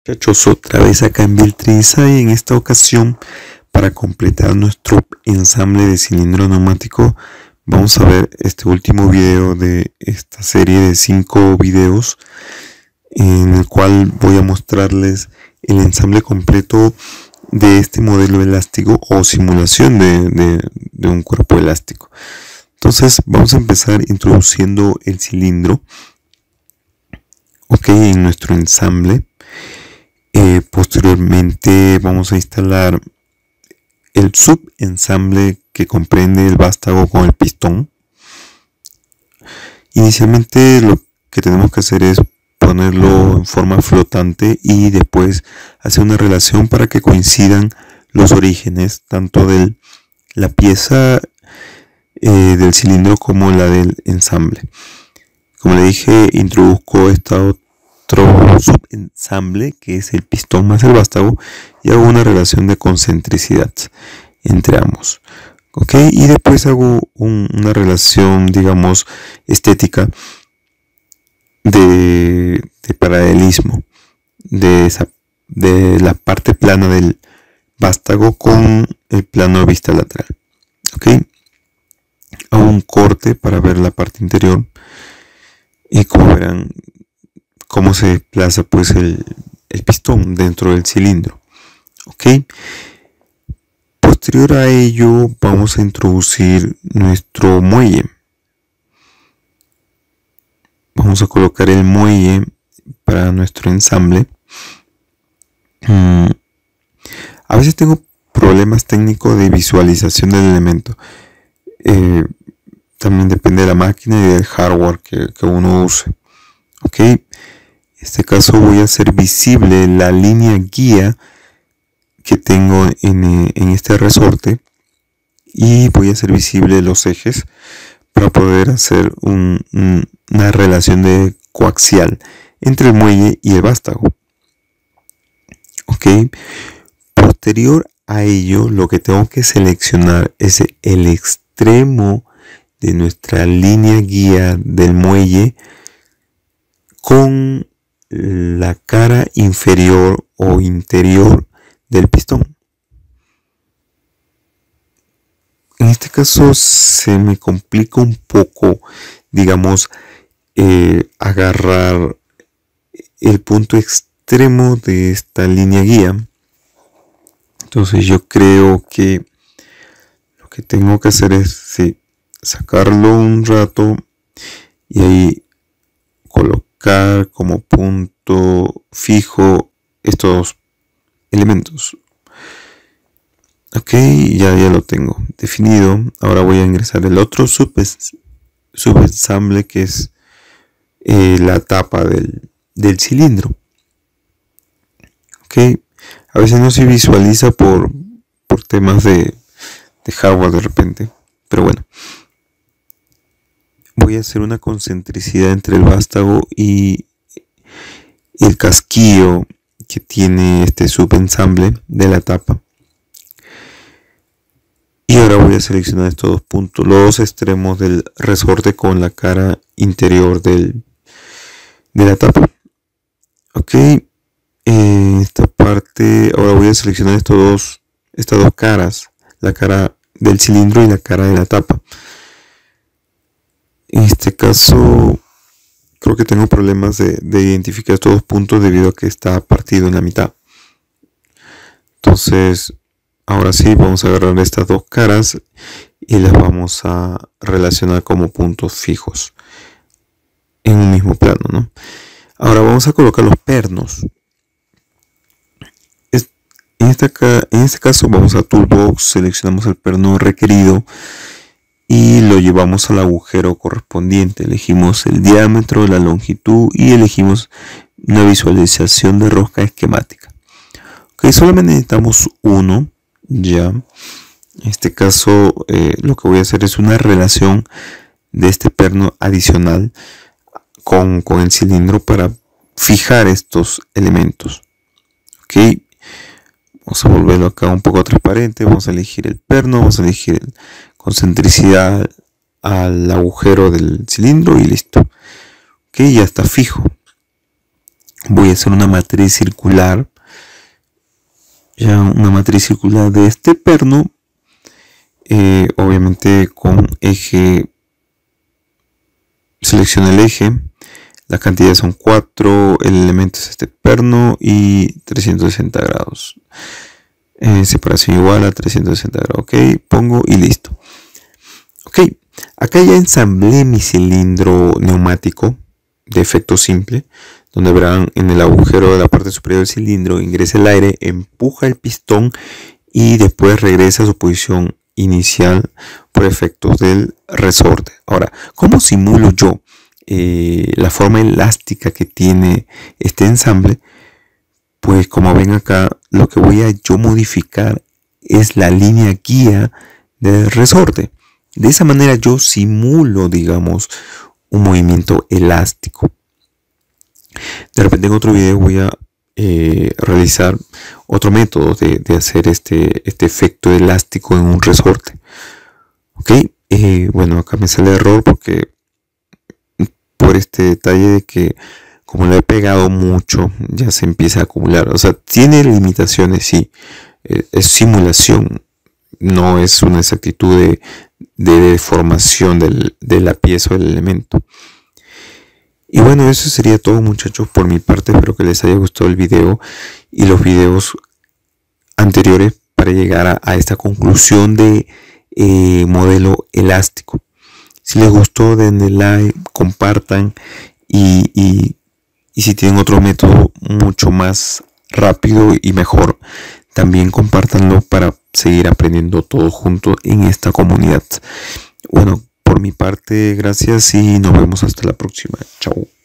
Muchachos, otra vez acá en Viltriza y en esta ocasión para completar nuestro ensamble de cilindro neumático vamos a ver este último video de esta serie de 5 videos en el cual voy a mostrarles el ensamble completo de este modelo elástico o simulación de un cuerpo elástico. Entonces vamos a empezar introduciendo el cilindro en nuestro ensamble. Posteriormente vamos a instalar el subensamble que comprende el vástago con el pistón. Inicialmente lo que tenemos que hacer es ponerlo en forma flotante y después hacer una relación para que coincidan los orígenes tanto de la pieza del cilindro como la del ensamble. Como le dije, introduzco otro subensamble que es el pistón más el vástago y hago una relación de concentricidad entre ambos. Y después hago una relación, digamos, estética de paralelismo de la parte plana del vástago con el plano de vista lateral. Hago un corte para ver la parte interior y como verán cómo se desplaza pues el pistón dentro del cilindro. Posterior a ello vamos a introducir nuestro muelle. Vamos a colocar el muelle para nuestro ensamble. A veces tengo problemas técnicos de visualización del elemento. También depende de la máquina y del hardware que uno use. En este caso voy a hacer visible la línea guía que tengo en este resorte y voy a hacer visible los ejes para poder hacer una relación de coaxial entre el muelle y el vástago. Posterior a ello, lo que tengo que seleccionar es el extremo de nuestra línea guía del muelle con la cara inferior o interior del pistón. En este caso se me complica un poco, digamos, agarrar el punto extremo de esta línea guía. Entonces yo creo que lo que tengo que hacer es sacarlo un rato y ahí colocar como punto fijo estos elementos. Ya lo tengo definido. Ahora voy a ingresar el otro subensamble que es la tapa del cilindro. A veces no se visualiza por temas de hardware de repente, pero bueno. Voy a hacer una concentricidad entre el vástago y el casquillo que tiene este subensamble de la tapa. Y ahora voy a seleccionar estos dos puntos, los dos extremos del resorte con la cara interior de la tapa. En esta parte ahora voy a seleccionar estas dos caras, la cara del cilindro y la cara de la tapa. En este caso creo que tengo problemas de identificar estos dos puntos debido a que está partido en la mitad. Entonces ahora sí vamos a agarrar estas dos caras y las vamos a relacionar como puntos fijos en un mismo plano, Ahora vamos a colocar los pernos. En este caso vamos a Toolbox, seleccionamos el perno requerido y lo llevamos al agujero correspondiente. Elegimos el diámetro, la longitud y elegimos una visualización de rosca esquemática. Solamente necesitamos uno ya. En este caso lo que voy a hacer es una relación de este perno adicional con el cilindro para fijar estos elementos. Vamos a volverlo acá un poco transparente. Vamos a elegir el perno, vamos a elegir concentricidad al agujero del cilindro y listo. Ya está fijo. voy a hacer una matriz circular. Ya una matriz circular de este perno, obviamente con eje, selecciono el eje, las cantidades son 4, el elemento es este perno y 360 grados, separación igual a 360 grados, ok, pongo y listo. Ok, acá ya ensamblé mi cilindro neumático de efecto simple, donde verán en el agujero de la parte superior del cilindro ingresa el aire, empuja el pistón y después regresa a su posición inicial por efectos del resorte. Ahora, ¿cómo simulo yo la forma elástica que tiene este ensamble? Pues como ven acá, lo que voy a yo modificar es la línea guía del resorte. De esa manera yo simulo, digamos, un movimiento elástico. De repente en otro video voy a realizar otro método de hacer este efecto elástico en un resorte. Ok, bueno, acá me sale error porque por este detalle de que como lo he pegado mucho ya se empieza a acumular. O sea, tiene limitaciones, sí, es simulación, no es una exactitud de deformación de la pieza o del elemento. Y bueno, eso sería todo, muchachos, por mi parte. Espero que les haya gustado el video y los videos anteriores para llegar a esta conclusión de modelo elástico. Si les gustó, denle like, compartan y si tienen otro método mucho más rápido y mejor, también compártanlo para seguir aprendiendo todos juntos en esta comunidad. Bueno, por mi parte, gracias y nos vemos hasta la próxima. Chao.